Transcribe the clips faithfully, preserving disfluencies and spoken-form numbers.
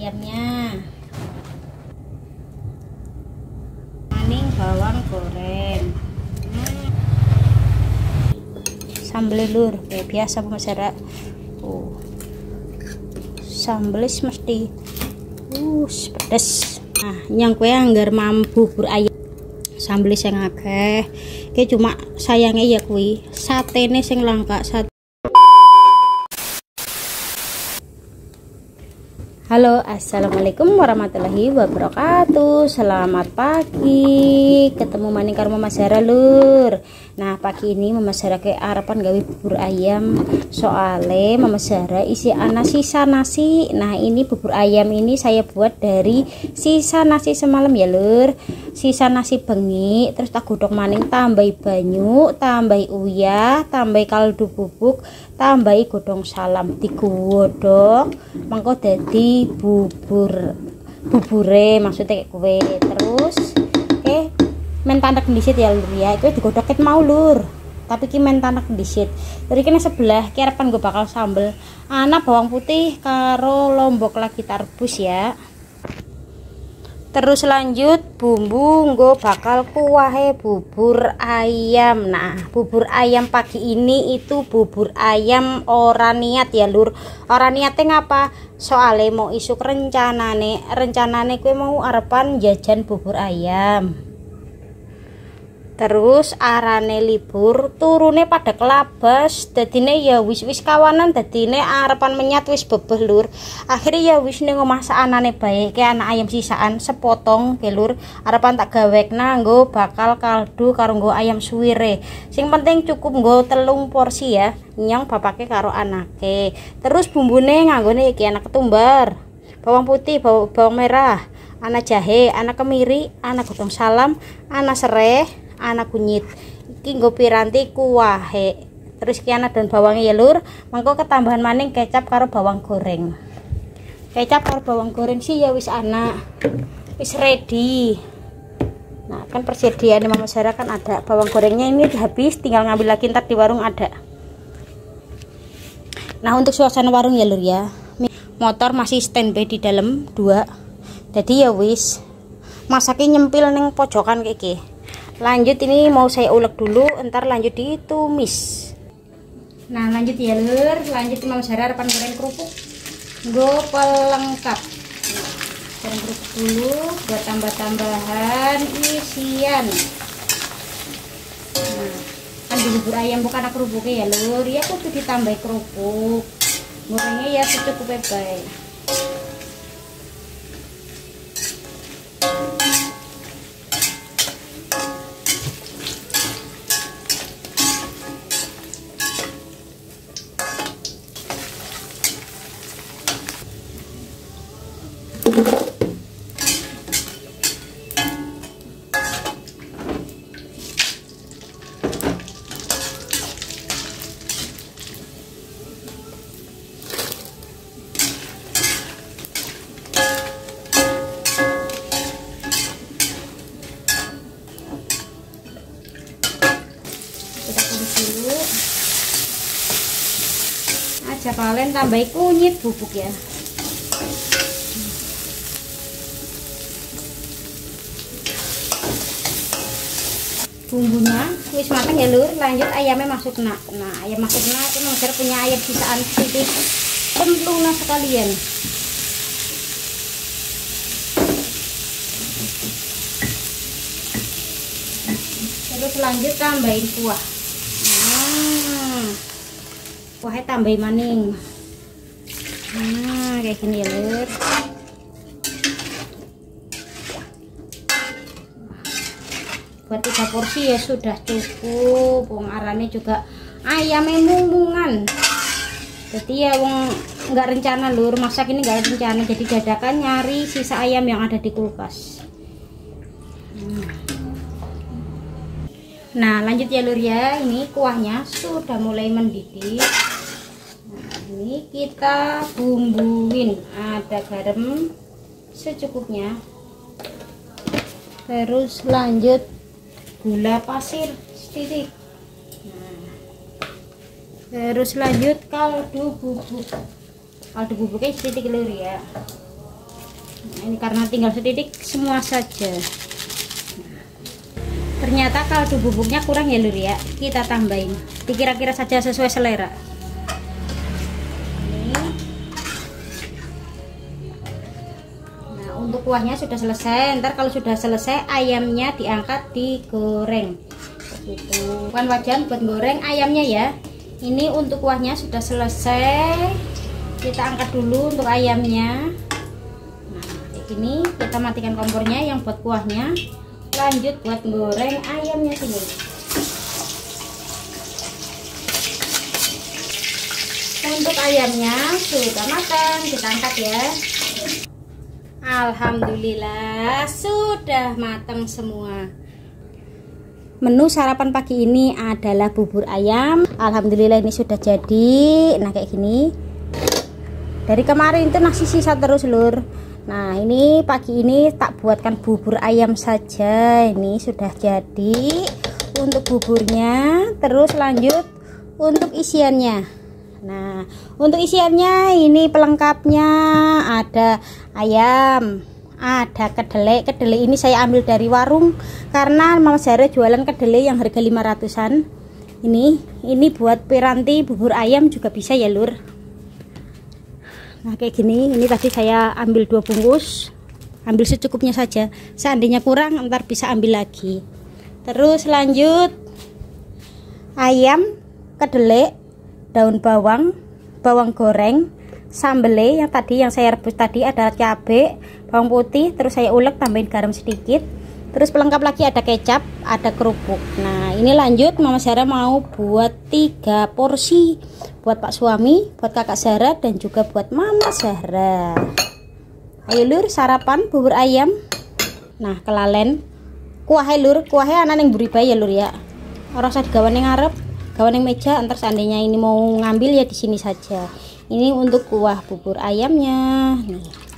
ayamnya, maning bawang goreng, hmm. sambel lur kayak biasa masyarakat. uh. Sambelis mesti uh pedes. Nah yang kue anggar mampu bubur ayam sambelis yang akeh, kayak cuma sayangnya ya kui satene sing langka. Sate. Halo, assalamualaikum warahmatullahi wabarakatuh. Selamat pagi. Ketemu maning karo Mama Zara lur. Nah pagi ini Mama Zara ke harapan gawe bubur ayam. Soale Mama Zara isi ana sisa nasi. Nah ini bubur ayam ini saya buat dari sisa nasi semalam ya lur. Sisa nasi bengi, terus tak godhog maning, tambahi banyu, tambahi uyah, tambahi kaldu bubuk, tambahi godhong salam, digodhog mengko dadi bubur bubure maksudnya kayak kue. Terus oke okay, men tanek disit ya lur ya, itu digodhog ket mau lur, tapi ki men tanek disit. Dari kene sebelah ki arepan gue bakal sambel ana bawang putih karo lombok lagi tarbus ya. Terus lanjut bumbu gue bakal kuahe bubur ayam. Nah bubur ayam pagi ini itu bubur ayam ora niat ya lur. Ora niatnya ngapa? Soalnya mau isuk rencanane rencanane gue mau arepan jajan bubur ayam. Terus arane libur turune pada kelabas, dadine ya wis-wis kawanan, dadine arepan menyat wis bebeh lur. Akhirnya ya wis ning omah saanane bae ke anak ayam sisaan sepotong ke lur. Arepan tak gawekna nggo bakal kaldu karo nggo ayam suwire. Sing penting cukup nggo telung porsi ya, nyong bapake karo anake. Terus bumbune nganggone iki ana ketumbar, bawang putih, bawang, bawang merah, ana jahe, ana kemiri, ana godhong salam, ana sereh, anak kunyit. Iki nggo piranti kuahe. Terus ki ana daun bawangnya ya lur. Mangko ketambahan maning kecap karo bawang goreng. Kecap karo bawang goreng sih ya wis ana. Wis ready. Nah, kan persediaan di Mama Zara kan ada. Bawang gorengnya ini udah habis, tinggal ngambil lagi ntar di warung ada. Nah, untuk suasana warung ya lur ya. Motor masih standby di dalam dua. Jadi ya wis masaknya nyempil neng pojokan kayak gini. Lanjut ini mau saya ulek dulu, entar lanjut ditumis. Nah lanjut ya lur, lanjut Mama Zara harapan goreng kerupuk gue pelengkap. Goreng kerupuk dulu buat tambah-tambahan isian. Nah kan di bubur ayam bukan kerupuknya ya lur, ya kudu ditambah kerupuk. Gorengnya ya secukupnya baik. Kita tumis dulu. Aja kalian tambahin kunyit bubuk ya. Bumbunya wis matang ya lur, lanjut ayamnya masuk nak. Nah ayam masuk nak, itu Mama Zara punya ayam sisaan sedikit, cemplungna sekalian. Terus lanjut tambahin kuah. Nah kuahnya tambahin maning. Nah kayak gini ya lur. Buat tiga porsi ya sudah cukup. Wong arane juga ayamnya mumungan. Jadi ya wong nggak rencana lur masak ini, nggak rencana, jadi dadakan nyari sisa ayam yang ada di kulkas. hmm. Nah lanjut ya lur ya, ini kuahnya sudah mulai mendidih. Nah, ini kita bumbuin, ada garam secukupnya, terus lanjut gula pasir sedikit. Nah, terus lanjut kaldu bubuk, kaldu bubuknya sedikit lur ya. Nah, ini karena tinggal sedikit semua saja. Ternyata kaldu bubuknya kurang ya lur ya, kita tambahin dikira-kira saja sesuai selera. Ini. Nah untuk kuahnya sudah selesai, ntar kalau sudah selesai ayamnya diangkat digoreng gitu. Bukan wajan buat goreng ayamnya ya. Ini untuk kuahnya sudah selesai, kita angkat dulu untuk ayamnya. Nah kayak gini, kita matikan kompornya yang buat kuahnya, lanjut buat goreng ayamnya sini. Untuk ayamnya sudah matang, kita angkat ya. Alhamdulillah sudah matang semua. Menu sarapan pagi ini adalah bubur ayam. Alhamdulillah ini sudah jadi. Nah kayak gini. Dari kemarin itu nasi sisa terus lur. Nah ini pagi ini tak buatkan bubur ayam saja. Ini sudah jadi untuk buburnya. Terus lanjut untuk isiannya. Nah untuk isiannya ini pelengkapnya ada ayam, ada kedelai. Kedelai ini saya ambil dari warung karena Mama Zahra jualan kedelai yang harga lima ratusan. Ini ini buat piranti bubur ayam juga bisa ya lur. Nah kayak gini, ini tadi saya ambil dua bungkus, ambil secukupnya saja, seandainya kurang ntar bisa ambil lagi. Terus lanjut ayam, kedelai, daun bawang, bawang goreng, sambelnya yang tadi yang saya rebus tadi ada cabai, bawang putih, terus saya ulek tambahin garam sedikit. Terus pelengkap lagi ada kecap, ada kerupuk. Nah ini lanjut Mama Zahra mau buat tiga porsi buat Pak suami, buat Kakak Zahra, dan juga buat Mama Zahra. Ayo lur sarapan bubur ayam. Nah kelalen kuahnya lur, kuahnya anak yang beri bayi ya lur ya. Orang usah digawan yang ngarep, gawan yang meja. Antar seandainya ini mau ngambil ya di sini saja. Ini untuk kuah bubur ayamnya. Nih.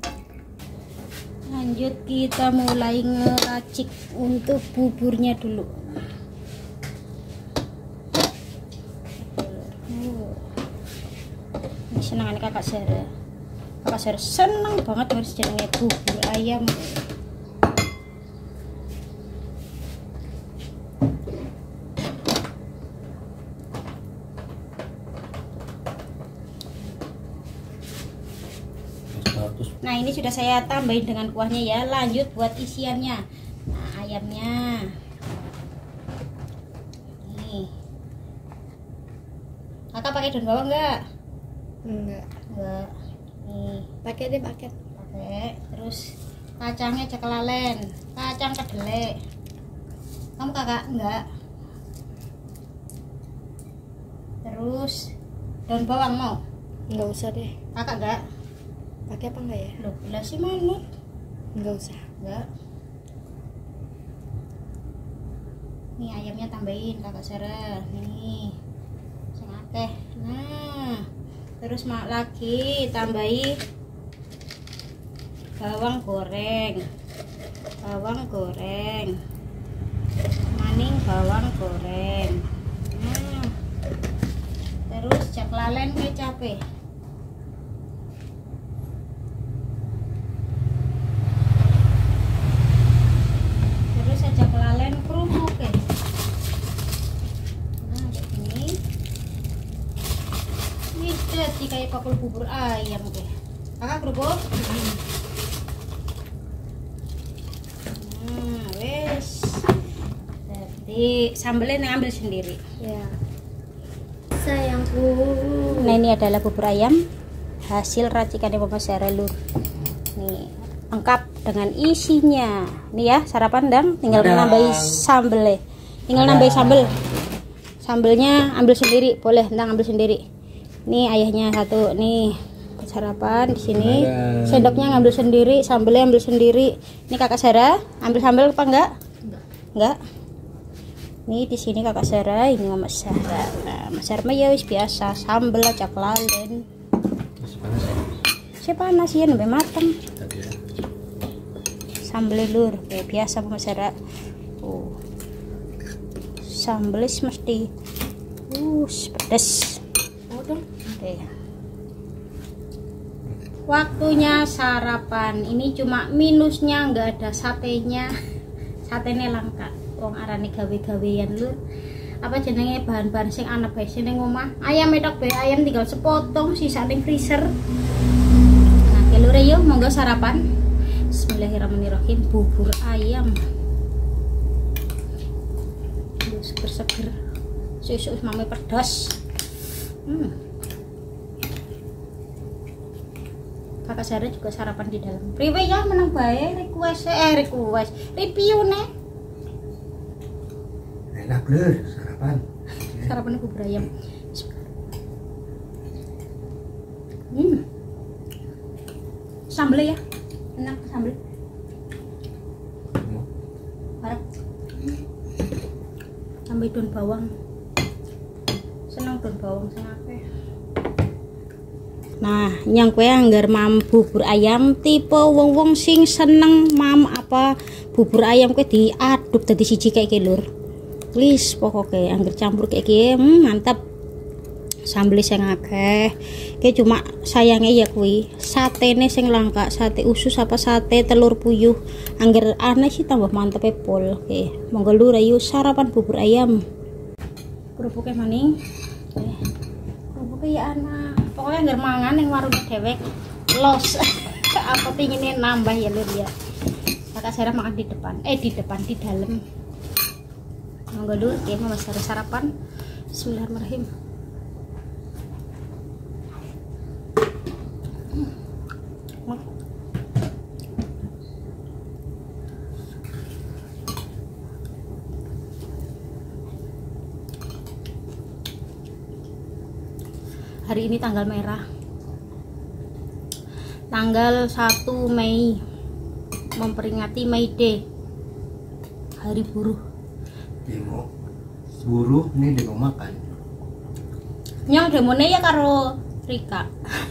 Lanjut kita mulai ngeracik untuk buburnya dulu. Ini senang Kakak Zahra. Kakak Zahra senang banget harus jenenge bubur ayam. Nah ini sudah saya tambahin dengan kuahnya ya. Lanjut buat isiannya. Nah ayamnya nih. Kakak pakai daun bawang enggak? Enggak. Enggak. Nih Pakai deh pakai. Pakai. Terus kacangnya cekelalen, kacang kedelai. Kamu kakak enggak? Terus daun bawang mau? Enggak usah deh. Kakak enggak? Pakai apa enggak ya? Loh, belah sih mana? Enggak usah. Enggak. Nih ayamnya tambahin Kakak Zahra. Nih. Sing akeh. Nah. Terus mak lagi tambahi bawang goreng. Bawang goreng. Maning bawang goreng. Nah. Terus ceklalen kecape. Jadi kayak pakul bubur ayam deh. Kakak kerupuk. Nah, wes. Jadi sambelnya ngambil sendiri. Ya. Sayangku. Nah ini adalah bubur ayam hasil racikan Mama Zahra lur. Nih lengkap dengan isinya. Nih ya sarapan dang. Tinggal nambahin sambelnya. Tinggal nambahin sambel. Sambelnya ambil sendiri, boleh ndang ambil sendiri. Nih ayahnya satu nih sarapan di sini. Sendoknya ngambil sendiri, sambelnya ambil sendiri. Ini Kakak Zahra ambil sambel apa enggak? Enggak. Enggak. Nih di sini Kakak Zahra, ini Mama Zahra. Nah, Mas Zahra ya wis biasa sambel acak lalen. Si panas ya sampai matang. Sambel lur kayak biasa Mama Zahra. Oh. Sambel mesti uh pedas. Oke. Oke. Waktunya sarapan. Ini cuma minusnya nggak ada satenya. Satenya langka. Wong arane gawe-gawean lur. Apa jenenge bahan-bahan sing ana bae sing ning omah. Ayam etok bae, ayam tinggal sepotong sisa ning freezer. Nah, ya lur yo monggo sarapan. Bismillahirrahmanirrahim. Bubur ayam. Seger-seger. Sesuk mame pedas. Hmm. Kakak Sarah juga sarapan di dalam. Priwe ya menang bae request eh request review nih. Enak lur sarapan. Sarapan bubur ayam. Hmm. Sambel ya. Enak sambel. Parah. Tambah daun bawang. Senang daun bawang sing akeh. Nah, yang kue anggar mam bubur ayam tipe wong-wong sing seneng mam apa bubur ayam kue diaduk tadi siji kayak lur. Wis pokoknya anggar campur kayak gini hmm, mantap. Sambel sing akeh. Ki cuma sayangnya ya kuwi satene sing langka, sate usus apa sate telur puyuh. Anggar aneh sih tambah mantep pol. Oke, monggo lur ayo sarapan bubur ayam. Kerupuknya maning. Eh, kerupuknya ya anak. Pokoknya nggak mangan yang warung dewek los apa pinginnya nambah ya lur ya. Kakak Sarah makan di depan eh di depan di dalam monggo dulu ya mama Sarah sarapan. Bismillahirrahmanirrahim. Hari ini tanggal merah, tanggal satu Mei, memperingati May Day, hari buruh. Demo buruh nih demo makan. Yang demone ya karo Rika.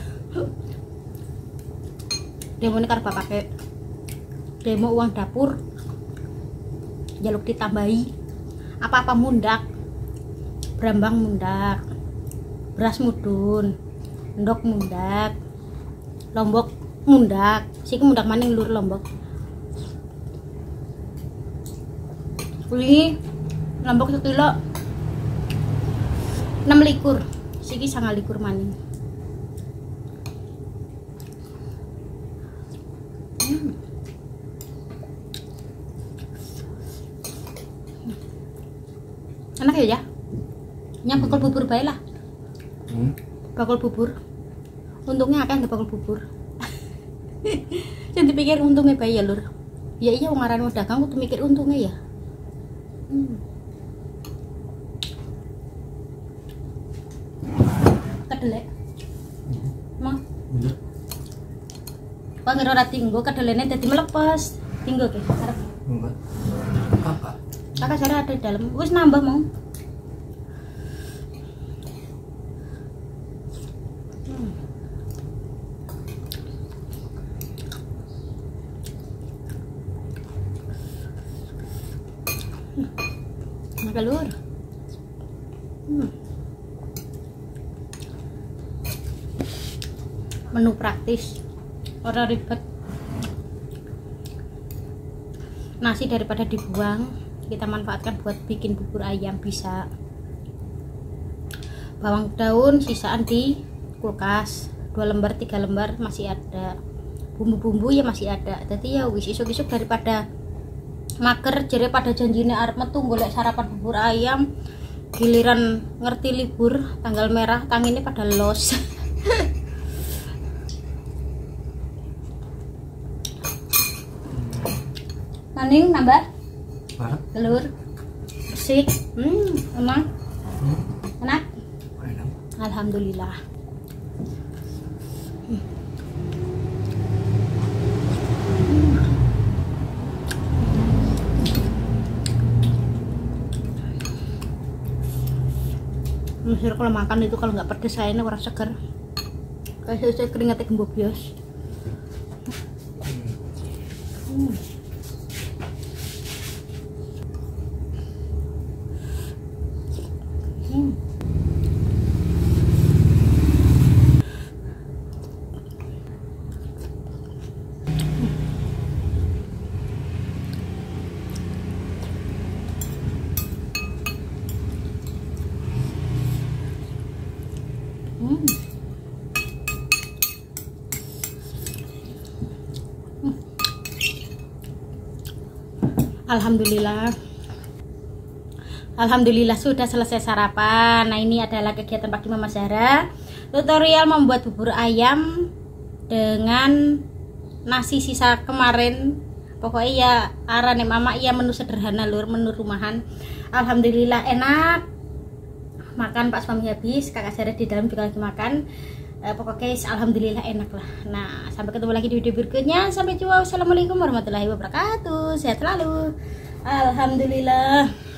Demone karo bapake. Demo uang dapur. Jaluk ditambahi. Apa-apa mundak. Brambang mundak. Beras mudun, endok mundak, lombok mundak, siki mundak maning lur lombok. Kuli lombok sekilo enam likur, siki sangat likur maning. Hmm. Enak ya ya? Nyam bakal bubur bae lah. Hmm? Bakul bubur untungnya akeh nggak bakul bubur. Jangan dipikir untungnya bayi ya lur ya iya wong aran dagang kudu mikir untungnya ya. hmm. Kedelek mau Bener. panggil ora tinggo kedelene dadi melepas tinggo ke arep Enggak. Kakak. kakak Sarah ada di dalam wis nambah mau. Maka lur hmm. Menu praktis orang ribet. Nasi daripada dibuang kita manfaatkan buat bikin bubur ayam bisa. Bawang daun sisaan di kulkas dua lembar tiga lembar masih ada. Bumbu-bumbu ya masih ada. Jadi ya wis isuk-isuk daripada mager jere pada janjine arep metu golek sarapan bubur ayam giliran ngerti libur tanggal merah tangine pada los. Maning nambah telur bersih. hmm emang Hmm? enak Enak. alhamdulillah. hmm. Mesir kalau makan itu kalau nggak pedes saya ini orang seger kayak saya keringetnya gembok bios. hmm. Hmm. Hmm. Hmm. Alhamdulillah. Alhamdulillah sudah selesai sarapan. Nah, ini adalah kegiatan pagi Mama Zahra. Tutorial membuat bubur ayam dengan nasi sisa kemarin. Pokoknya ya arane Mama ya menu sederhana lur, menu rumahan. Alhamdulillah enak. Makan Pak Suami habis, Kakak Zahra di dalam juga lagi makan. Eh, pokoknya alhamdulillah enak lah. Nah, sampai ketemu lagi di video berikutnya. Sampai jumpa. Wassalamualaikum warahmatullahi wabarakatuh. Sehat selalu. Alhamdulillah.